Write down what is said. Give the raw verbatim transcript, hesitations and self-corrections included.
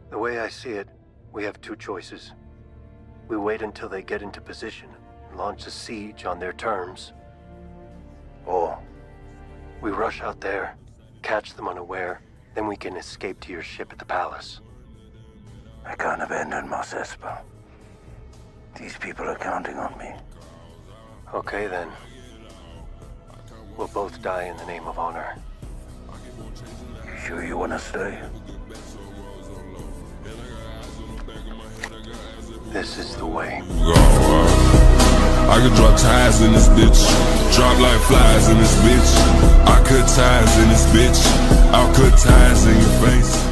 The way I see it, we have two choices. We wait until they get into position and launch a siege on their terms. Or we rush out there, catch them unaware, then we can escape to your ship at the palace. I can't abandon Mos Espa. These people are counting on me. Okay then. We'll both die in the name of honor. You sure you want to stay? This is the way. I could drop ties in this bitch. Drop like flies in this bitch. I cut ties in this bitch. I'll cut ties in your face.